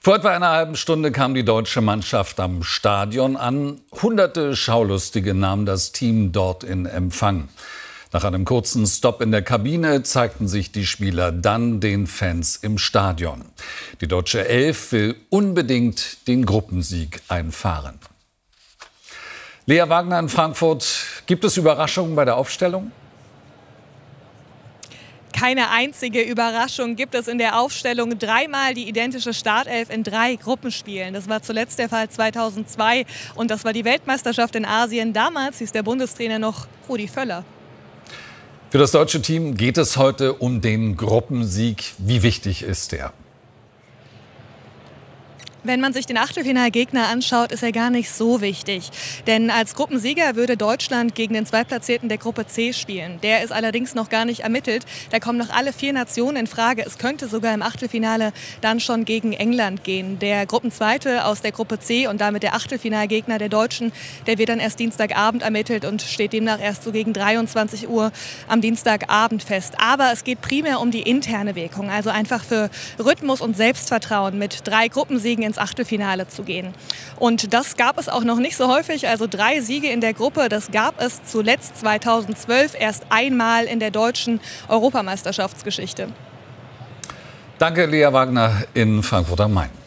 Vor etwa einer halben Stunde kam die deutsche Mannschaft am Stadion an. Hunderte Schaulustige nahmen das Team dort in Empfang. Nach einem kurzen Stopp in der Kabine zeigten sich die Spieler dann den Fans im Stadion. Die deutsche Elf will unbedingt den Gruppensieg einfahren. Lea Wagner in Frankfurt, gibt es Überraschungen bei der Aufstellung? Keine einzige Überraschung gibt es in der Aufstellung. Dreimal die identische Startelf in 3 Gruppenspielen. Das war zuletzt der Fall 2002 und das war die Weltmeisterschaft in Asien. Damals hieß der Bundestrainer noch Rudi Völler. Für das deutsche Team geht es heute um den Gruppensieg. Wie wichtig ist der? Wenn man sich den Achtelfinalgegner anschaut, ist er gar nicht so wichtig. Denn als Gruppensieger würde Deutschland gegen den Zweitplatzierten der Gruppe C spielen. Der ist allerdings noch gar nicht ermittelt. Da kommen noch alle 4 Nationen in Frage. Es könnte sogar im Achtelfinale dann schon gegen England gehen. Der Gruppenzweite aus der Gruppe C und damit der Achtelfinalgegner der Deutschen, der wird dann erst Dienstagabend ermittelt und steht demnach erst so gegen 23 Uhr am Dienstagabend fest. Aber es geht primär um die interne Wirkung, also einfach für Rhythmus und Selbstvertrauen mit 3 Gruppensiegen ins Achtelfinale zu gehen. Und das gab es auch noch nicht so häufig, also 3 Siege in der Gruppe, das gab es zuletzt 2012 erst einmal in der deutschen Europameisterschaftsgeschichte. Danke, Lea Wagner in Frankfurt am Main.